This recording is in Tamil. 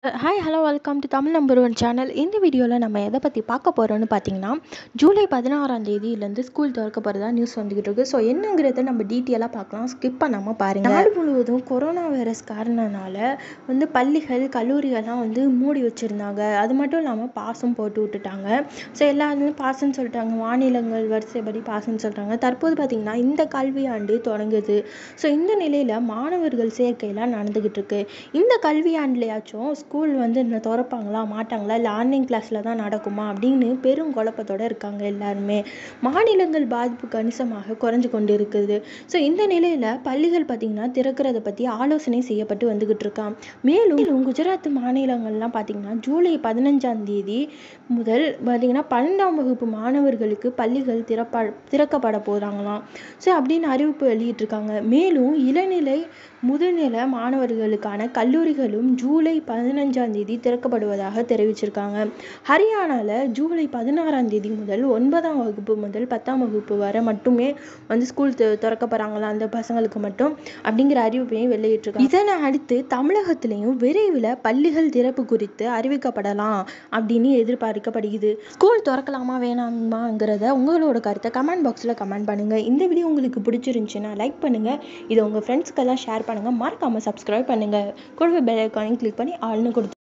Hi hello welcome to Tamil number one channel. இந்த வீடியோவில் நம்ம எதை பற்றி பார்க்க போகிறோன்னு பார்த்தீங்கன்னா, ஜூலை 16ஆம் தேதியிலேருந்து ஸ்கூல் திறக்க போகிறதா நியூஸ் வந்துக்கிட்டு இருக்குது. ஸோ என்னங்கிறத நம்ம டீட்டெயிலாக பார்க்கலாம், ஸ்கிப் பண்ணாமல் பாருங்கள். நாடு முழுவதும் கொரோனா வைரஸ் காரணனால பள்ளிகள் கல்லூரிகள்லாம் மூடி வச்சுருந்தாங்க. அது மட்டும் இல்லாமல் பாஸும் போட்டு விட்டுட்டாங்க. ஸோ எல்லாருமே பாஸ்ன்னு சொல்லிட்டாங்க, மாநிலங்கள் வரிசைப்படி பாஸ்ன்னு சொல்கிறாங்க. தற்போது பார்த்திங்கன்னா இந்த கல்வியாண்டு தொடங்குது. ஸோ இந்த நிலையில் மாணவர்கள் சேர்க்கையெல்லாம் நடந்துக்கிட்டு இருக்கு. இந்த கல்வியாண்டுலையாச்சும் ஸ்கூல் இன்னும் திறப்பாங்களா மாட்டாங்களா, இல்லை ஆன்லைன் கிளாஸில் தான் நடக்குமா அப்படின்னு பெரும் குழப்பத்தோடு இருக்காங்க எல்லாருமே. மாநிலங்கள் பாதிப்பு கணிசமாக குறைஞ்சு கொண்டு இருக்குது. ஸோ இந்த நிலையில் பள்ளிகள் பார்த்திங்கன்னா திறக்கிறத பற்றி ஆலோசனை செய்யப்பட்டு வந்துக்கிட்டு இருக்கான். மேலும் குஜராத் மாநிலங்கள்லாம் பார்த்திங்கன்னா ஜூலை 15ஆம் தேதி முதல் பார்த்திங்கன்னா 12ஆம் வகுப்பு மாணவர்களுக்கு பள்ளிகள் திறக்கப்பட போகிறாங்களாம். ஸோ அப்படின்னு அறிவிப்பு வெளியிட்டிருக்காங்க. மேலும் இளநிலை முதுநிலை மாணவர்களுக்கான கல்லூரிகளும் ஜூலை 15ஆம் தேதி திறக்கப்படுவதாக தெரிவிச்சிருக்காங்க. ஹரியானாவில் ஜூலை 16ஆம் தேதி முதல் 9ஆம் வகுப்பு முதல் 10ஆம் வகுப்பு வரை மட்டுமே ஸ்கூல் திறக்கப்படுறாங்களா அந்த பசங்களுக்கு மட்டும் அப்படிங்கிற அறிவிப்பையும் வெளியிட்டிருக்காங்க. இதனை அடுத்து தமிழகத்திலையும் விரைவில் பள்ளிகள் திறப்பு குறித்து அறிவிக்கப்படலாம் அப்படின்னு எதிர்பார்க்கப்படுகிறது. ஸ்கூல் திறக்கலாமா வேணாமாங்கிறத உங்களோட கருத்தை கமெண்ட் பாக்ஸில் கமெண்ட் பண்ணுங்கள். இந்த வீடியோ உங்களுக்கு பிடிச்சிருந்துச்சுன்னா லைக் பண்ணுங்கள், இதை உங்கள் ஃப்ரெண்ட்ஸ்க்கெல்லாம் ஷேர் பண்ணுங்கள், மறக்காமல் சப்ஸ்கிரைப் பண்ணுங்கள், கூடவே பெல் ஐகானையும் கிளிக் பண்ணி ஆல்னு கொடுத்து